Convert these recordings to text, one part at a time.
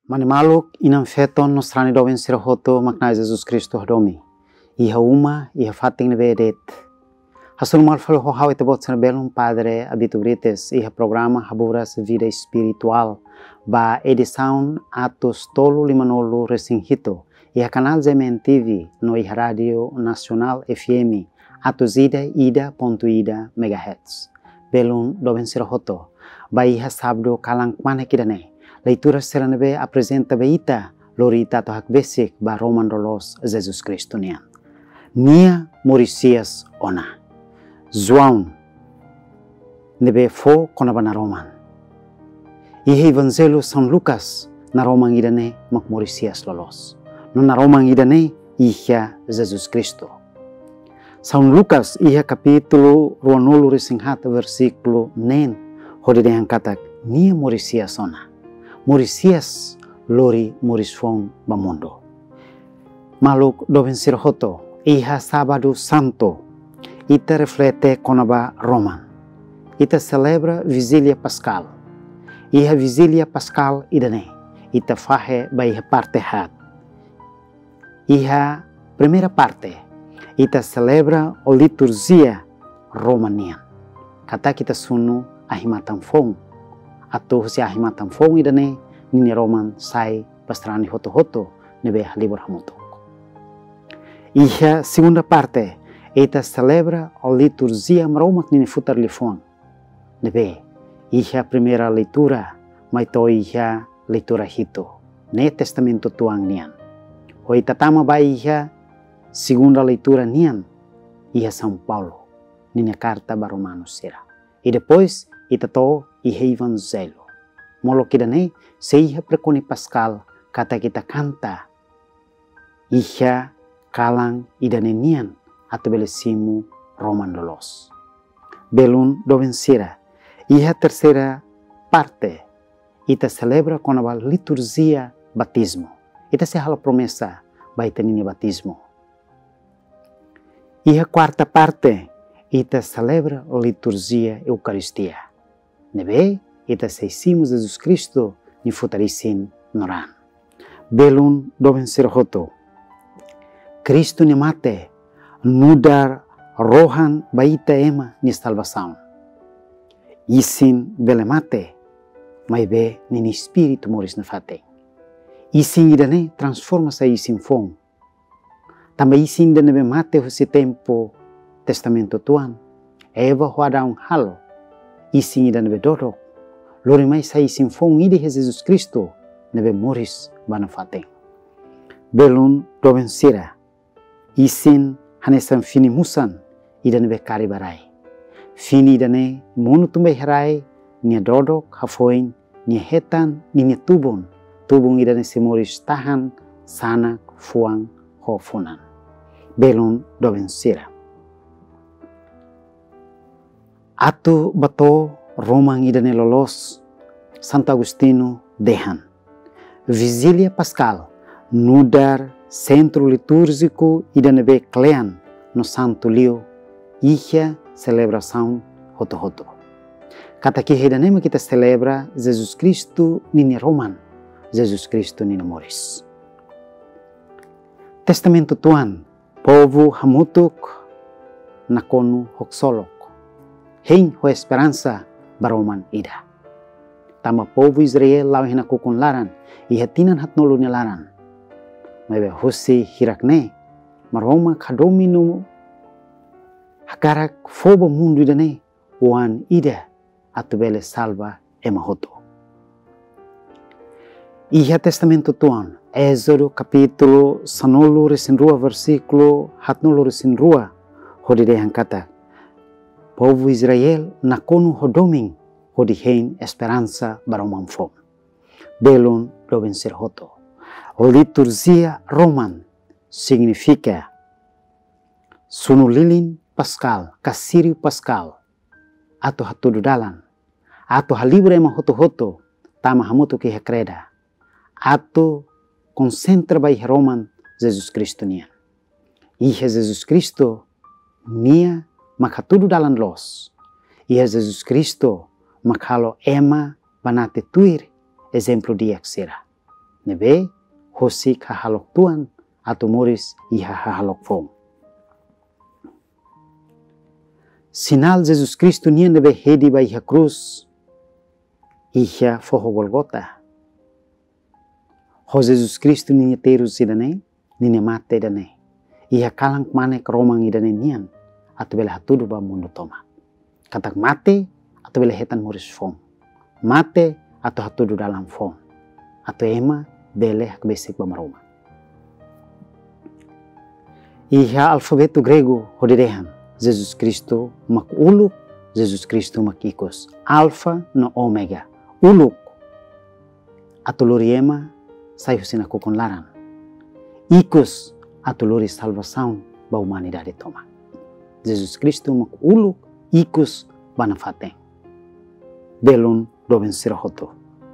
Manimaluk inam feton nostrani doven sirahoto makna Jesus Cristo hadomi. Iha uma, iha fating nevedet. Hasul malfal hohau ite bot belum padre habito brites iha programa haburas vida espiritual ba edição atos tolo limanolo resinhito. Iha canal Zemen TV no iha radio nacional FM atos ida.ida megahertz. Belum doven sirahoto. Ba iha sabdo kalang mana kidane. Leitura seranebe apresenta beita lorita tohak basic ba Roman rolos Jesus Cristo nian. Nia Morisias ona. João nebe fo konaba na Roman. Ihe Evangelho São Lucas na Roman idane mak Morisias lolos. No na Roman idane iha Jesus Cristo. São Lucas iha capítulo ruanolo resinghata versículo nen hode yang katak nia Morisias ona. Morisias lori morisfon bamundo. Maluk doven sirhoto iha sábado santo. Ita reflete konaba Roman. Ita celebra Vigília Pascal. Iha Vigília Pascal idane. Ita fahe ba iha parte hat. Iha primeira parte. Ita celebra o liturgia romanian. Kata kita sunu ahimatam fong. Atau si ahimatam fong idane nini Roman sai pastrani hoto-hoto nebe halibur hamutok. Iha segunda parte. Ita celebra a liturgia maromak nini futar lifon. Nebe, iha primeira leitura, maito iha leitura hito. Ne testamento tuang nian. O ita tama ba iha segunda leitura nian, iha São Paulo, nini carta ba Romanos sira. E depois, ita to iha Evangelho. Molo kidane, se iha precone Pascal, kata kita canta, iha kalang idane nian, atau belesimu Roman lolos. Belum doven sira. Iha terceira parte. Ita celebra com a liturgia batismo. Ita se hala promessa baita nini batismo. Iha quarta parte. Ita celebra a liturgia Eucaristia. Nebe, ita seissimos Jesus Cristo ni futarisin noran. Belum doven sirhoto. Cristo ni mate. Nudar rohan baita ema ni salvação. Isin belemate, mai be nini espírito moris na fate. Isin idane transforma sa isin fong. Tamba isin idane be mate hosi tempo testamento tuan. Eva hoada un halo. Isin idane be dodok. Lori mai sa isin fong ide Jesus Cristo nebe moris bana fate. Belum doven sira. Isin hanesan fini musan idane be kari barai. Fini idane munu tumbe herai nia dodok hafoin nia hetan nia tubon. Tubong idane semoris tahan sanak fuang hofunan. Belum doven sira. Atu bato Roman idane lolos Santo Agostino dehan. Vigília Pascal nudar centro litúrgico idane be klean no Santo Lio iha celebração hoto-hoto. Kata ki hedanema kita celebra Jesus Cristo nini Roman, Jesus Cristo nini moris. Testamento tuan, povo hamutuk nakonu hoksolok. Hein ho esperança baroman ida. Tama povo Israel lau hina kukun laran, iha tinan hatnolu ni laran. Mebe hosi hirakne, maroma kadomino hakarak foba mundo idane, wan ida atubele salva emahoto. Iha testamento tuan, Êxodo capítulo sanolo resinrua versículo hatnolo resinrua, hodide kata, povo Israel nakonu hodoming, hodihein esperança baromam fom. Belum doven sirhoto. O liturgia Roman significa sunulilin Pascal, Casírio Pascal, atau hatudu dalan, atau halibre ema hoto-hoto, tama hamutu ki hekreda, atau konsentra bai Roman Jesus Cristo nia. Iha Jesus Cristo nia mak hatudu dalan los. Iha Jesus Cristo mak halo ema banate tuir exemplo dia que será. nebe hosik hahalok tuan atau moris iha hahalok fong. Sinal Jesus Kristo nian nebe hedi ba iha cruz iha foho Golgota. Ho Jesus Kristo ninya teru sidane, ninya mate dane. Iha kalang mane keromang idane nian atau bela hatudu ba mundo toma. Katak mate atau bela hetan moris fong. Mate atau hatudu dalam fong. Atau ema bele hak besik ba maroma. Iha alfabeto grego hoderehan. Jesus Kristo mak uluk, Jesus Kristo mak ikos. Alfa no omega. Uluk atau lori ema sayo sinakukon laran. Ikos atau lori salvação ba humanidade toma. Jesus Kristo mak uluk, ikos banafateng. Belum doben sirahoto.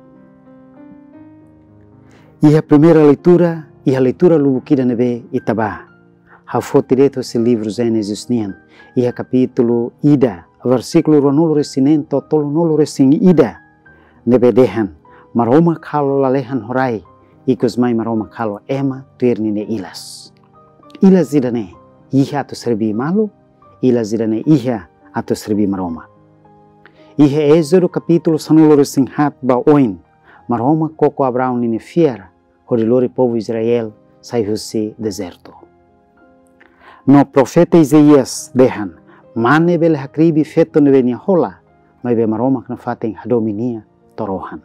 Iha primeira leitura, iha leitura lubukida nebe itabá. Hafo direto esse livro Gênesis nian. Iha capítulo ida, versículo ronolo resinento, tolo nolo resin ida. Nebe dehan, maroma kalo lalehan horai, ikos mai maroma kalo ema tuernine ilas. Ilas idane, iha atau serbi malu, ilas idane iha atau serbi maroma. Iha Êxodo capítulo sanolo resin hat ba oin, maroma koko Abraão nine fiera, horilori povo Israel saihusi deserto. No profeta Isaías dehan, mane bele hakribi feto nebe nia hola, mai be maroma kna faten hadominia torohan.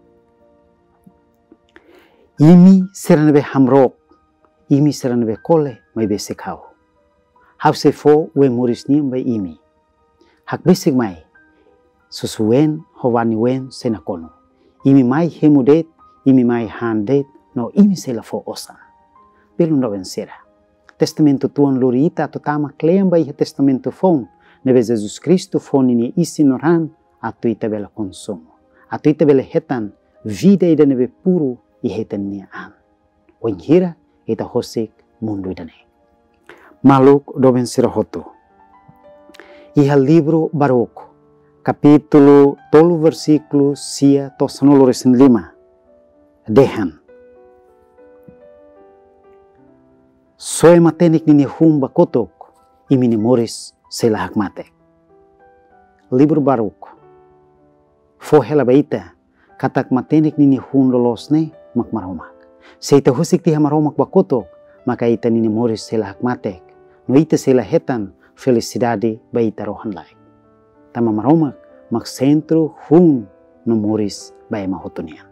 Imi sera nebe hamrok, imi sera nebe kole, mai be sekau. Hapse fo we moris niam bai imi. Hak besik mai, susuen hovani wen senakono. Imi mai hemudet, imi mai handet, no imi sela fo osan. Belum no vencera. Testamento tuan lorita atau tama klean bai testamento fon. Nebe Jesus Kristo fon ini isi noran atau ita bela konsumo. Atau ita bela hetan vida ida nebe puru i hetan nia an. Wenghira ita hosik mundu idane. Maluk doben sirahoto. Iha livro Baruch. Capítulo 12 versículo sia to sanolo resin 5. Dehan. Soe matenik nini humba kotok imini moris selahak matek. Libro Baruch. Fo hela baita katak matenik nini hun lolosne mak maromak. Seita husik tiha maromak bakotok maka ita nini moris selahak matek. No ita selahetan felicidade baita rohan laik. Tama maromak mak sentro hun no moris bai mahotonian.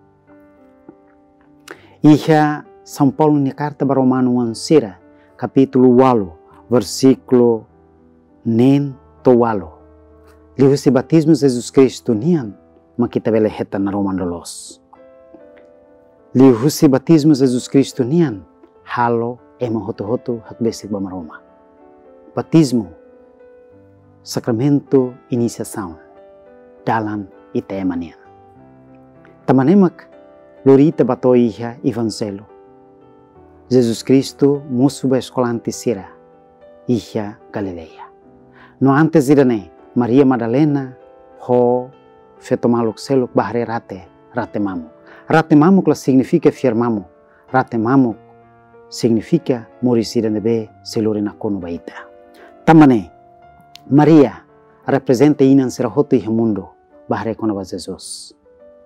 Iha São Paulo na carta para Romano ansira, capítulo 8, versículo 9 to 8. Lihu se batismo Jesus Cristo nian, makita bele heta na Roman dolos. Lihu se batismo Jesus Cristo nian, halo ema hoto-hoto hak besik ba maroma. Batismo, sakramento iniciação, dalam ita ema nian. Tamanemak, lorita bato iha evangelho. Jesus Cristo musu ba escolante sira, iha Galileia. No antes irane, Maria Madalena, ho fetomaluk seluk bahre rate mamuk. Rate mamuk la significa firmamo. Rate mamuk significa morisira nebe selurina kono baita. Tamane, Maria representa inan sirahoto iha mundo, bahre kono ba Jesus.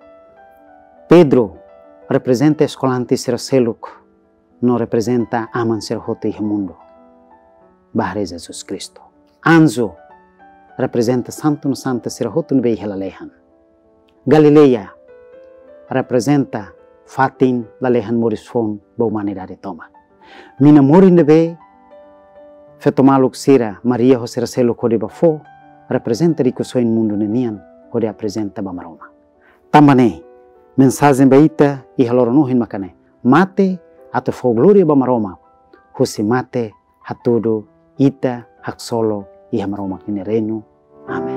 Pedro representa escolante sira seluk, no representa aman sirahoto iha mundo, bahre Jesus Cristo. Anzo representa santo no santa sirahoto nebe iha lalehan. Galileia representa fatin lalehan morisfon ba humanidade toma. Mina mori nebe fetomaluk sira Maria ho sira selo kode ba fo representa rico soin mundo nenian kode apresenta ba maroma. Tambane mensagem baita iha loronohin makane mate atau fo gloria ba maroma husi mate hatudo ita hak solo iha maroma kini renu. Amen.